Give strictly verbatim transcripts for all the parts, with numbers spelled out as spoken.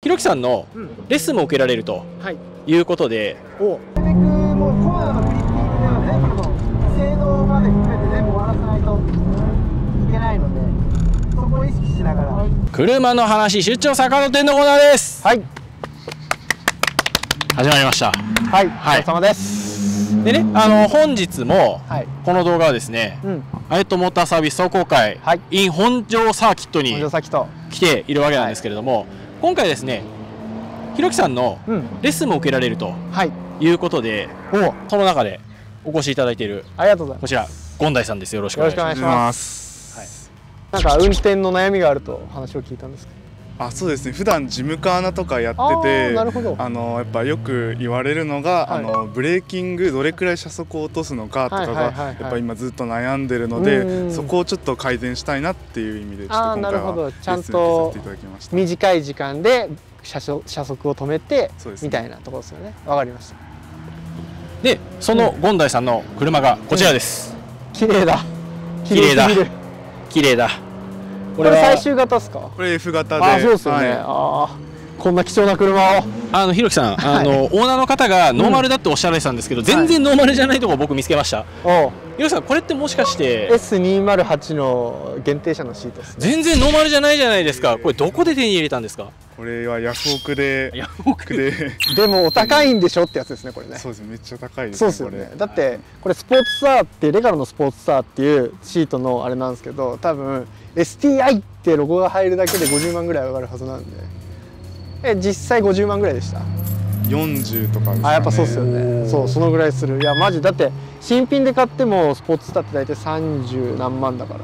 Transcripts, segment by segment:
ひろきさんのレッスンも受けられるということで、 おなるべくもうコーナーのフリッピングでは全部の性能まで含めて全部終わらせないといけないので、そこを意識しながら。 車の話出張坂戸店のコーナーです。 はい、 始まりました。 はい、はい、お疲れ様です。 でね、あの本日もはいこの動画はですね、 うん、 アエトモーターサービス壮行会 in 本庄サーキットに本庄サーキット来ているわけなんですけれども、はい、今回ですね、ひろきさんのレッスンも受けられるということで、うん、その中でお越しいただいている、 ありがとうございます。 こちら権代さんです。よろしくお願いします。 はい、なんか運転の悩みがあると話を聞いたんですけど。 あ、そうですね。普段ジムカーナとかやってて、あのやっぱよく言われるのが、はい、あのブレーキングどれくらい車速を落とすのかとかがやっぱ今ずっと悩んでるので、そこをちょっと改善したいなっていう意味でちょっと今回はレッスン受けさせていただきました。 短い時間で車速車速を止めてみたいなところですよね。わかりました。 で、その権代さんの車がこちらです。 綺麗だ。 綺麗だ。綺麗だ。 これ最終型ですか？ これ エフ 型で。 あ、そうですよね。ああ、こんな貴重な車を。 あのひろきさん、あのオーナーの方がノーマルだっておっしゃられてたんですけど、全然ノーマルじゃないところ僕見つけました。ひろきさん、これってもしかしてエスにーまるはち の限定車のシートですね。 全然ノーマルじゃないじゃないですか。これどこで手に入れたんですか？ これはヤフオクで。 ヤフオクで。 でもお高いんでしょってやつですね、これね。 そうです、めっちゃ高いです。 そうですよね。だってこれスポーツサーってレガロのスポーツサーっていうシートのあれなんですけど、多分 エスティーアイ ってロゴが入るだけでごじゅうまんぐらい上がるはずなんで。え、実際ごじゅうまんぐらいでした？ よんじゅうとかですかね。 あ、やっぱそうですよね。そう、そのぐらいする。いやマジだって新品で買ってもスポーツサーって大体さんじゅうなんまんだから、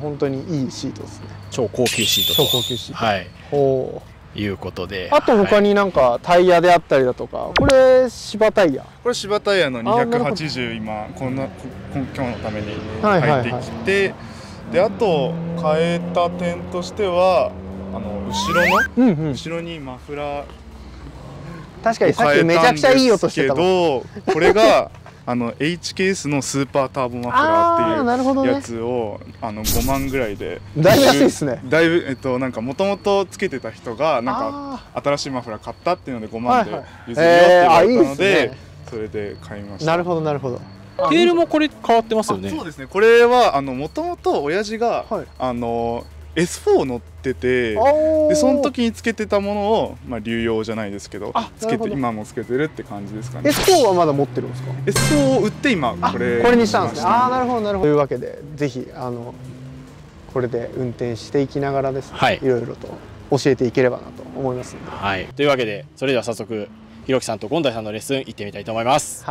本当にいいシートですね。 超高級シート。 超高級シート。 はい。 ほう。 いうことで、 あと他になんかタイヤであったりだとか、これ芝タイヤ、 これ芝タイヤのにひゃくはちじゅう、今こんな今日のために入ってきて、であと変えた点としては、あの後ろの、うんうん、後ろにマフラー、 確かにさっきめちゃくちゃいい音してたもんけど、これがあの エイチケーエス のスーパーターボマフラーっていうやつをあのごまんぐらいで、 だいぶ安いですね。 だいぶえっとなんかもともとつけてた人がなんか新しいマフラー買ったっていうのでごまんで譲るよって言われたので、それで買いました。 なるほどなるほど。 テールもこれ変わってますよね。 そうですね。これはあのもともと親父があの エスフォー 乗ってて、でその時につけてたものを、まあ、流用じゃないですけどつけて今もつけてるって感じですかね。 エスフォー はまだ持ってるんですか？ エスフォー を売って今これこれにしたんですね。ああ、なるほどなるほど。というわけでぜひあのこれで運転していきながらですね、はい、いろいろと教えていければなと思いますので、 はい、というわけでそれでは早速ひろきさんと権代さんのレッスン行ってみたいと思います。 はい。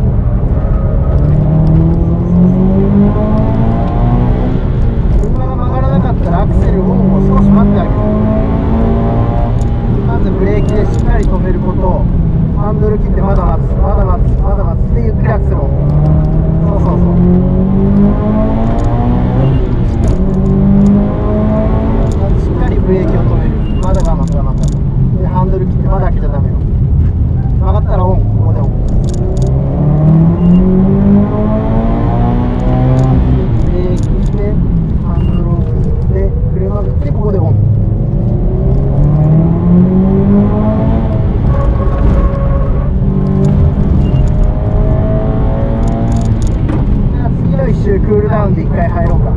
車が曲アクセルオンを少し待ってあげる。まずブレーキでしっかり止めること、ハンドル切ってまだ待つまだ待つまだ待つでゆっくりアクセルオン。そうそうそう、まずしっかりブレーキを止める。まだ我慢我慢でハンドル切ってまだ開けちゃダメよ。曲がったらオン、ここでオン。ブレーキしてハンドルを切って車振ってここでオン。クールダウンでいっかい入ろうか。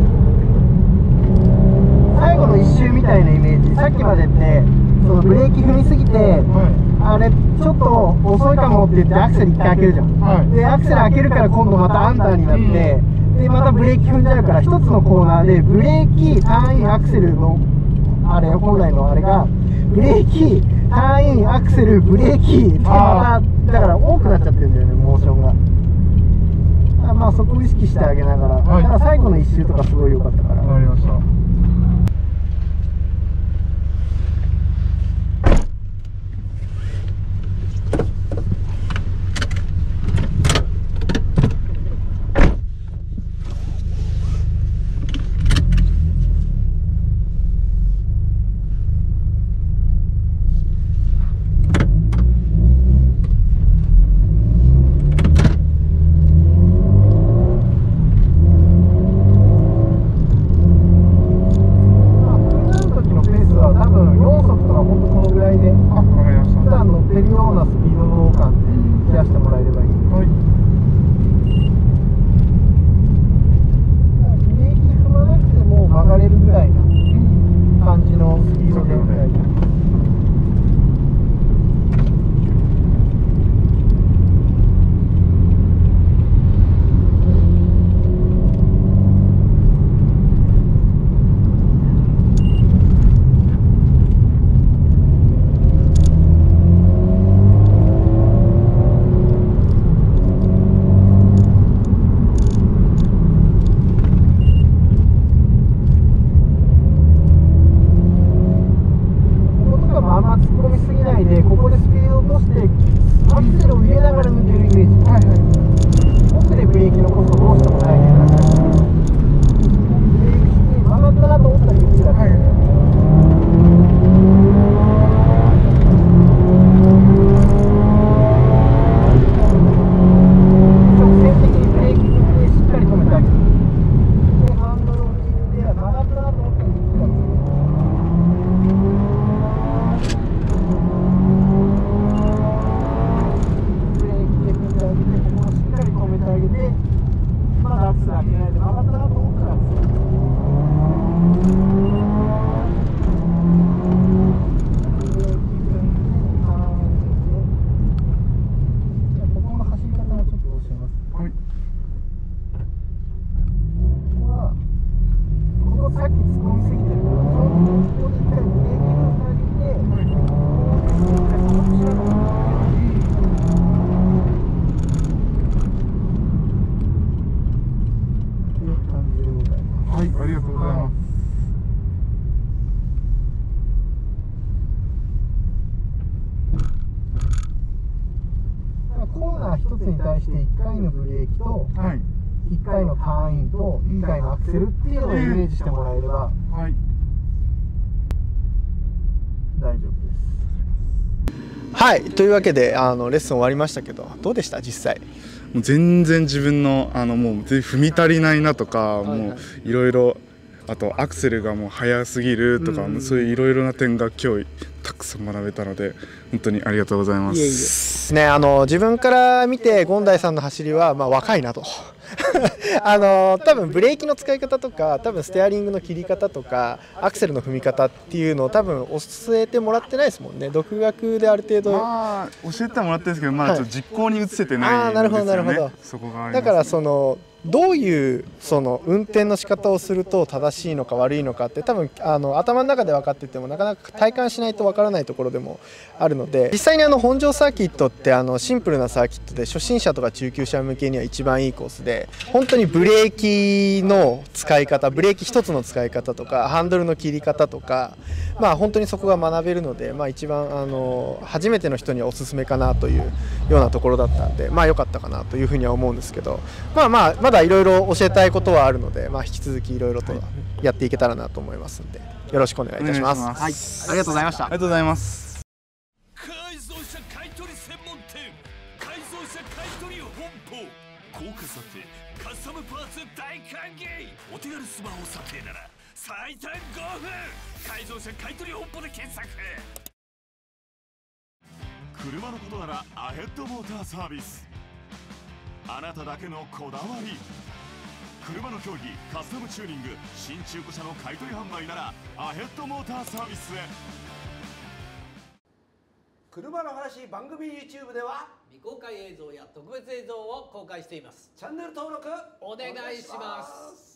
最後のいっ周みたいなイメージ。さっきまでってそのブレーキ踏みすぎて、はい、あれちょっと遅いかもって言ってアクセルいっかい開けるじゃん、はい、でアクセル開けるから今度またアンダーになって、うん、でまたブレーキ踏んじゃうから一つのコーナーでブレーキターンインアクセルのあれ本来のあれがブレーキターンインアクセルブレーキってまただから多くなっちゃってるんだよね、モーションが。まあそこを意識してあげながら、はい、だから最後の一周とかすごい良かったから。わかりました。に対していっかいのブレーキといっかいのターンインといっかいのアクセルっていうのをイメージしてもらえれば大丈夫です。はい、というわけであのレッスン終わりましたけど、どうでした実際？ もう全然自分のあのもう踏み足りないなとか、はいはい、もういろいろ、あとアクセルがもう速すぎるとか、うんうん、そういういろいろな点が今日たくさん学べたので本当にありがとうございます。いえいえね、あの自分から見て権代さんの走りはまあ若いなとあの多分ブレーキの使い方とか多分ステアリングの切り方とかアクセルの踏み方っていうのを多分教えてもらってないですもんね。独学である程度教えてもらってるんですけど、まだちょっと実行に移せてないんですよね。 ああ、なるほどなるほど。 そこがありますね。 だからそのどういうその運転の仕方をすると正しいのか悪いのかって多分あの頭の中で分かっててもなかなか体感しないと分からないところでもあるので、実際にあの本庄サーキットってあのシンプルなサーキットで初心者とか中級者向けには一番いいコースで、本当にブレーキの使い方、ブレーキ一つの使い方とかハンドルの切り方とか、まあ本当にそこが学べるので、まあ一番あの初めての人にはおすすめかなというようなところだったんで、まあ良かったかなというふうには思うんですけど、まあまあまだいろいろ教えたいことはあるので、まあ引き続きいろいろとやっていけたらなと思いますので、よろしくお願いいたします。はい、ありがとうございました。 ありがとうございます。 改造車買取専門店、改造車買取本舗。高価査定、カスタムパーツ大歓迎。お手軽スマホ査定なら最短ごふん。改造車買取本舗で検索。車のことならアヘッドモーターサービス。あなただけのこだわり。車の競技、カスタムチューニング、新中古車の買取販売ならアヘッドモーターサービスへ。 車の話番組 YouTube では未公開映像や特別映像を公開しています。 チャンネル登録お願いします。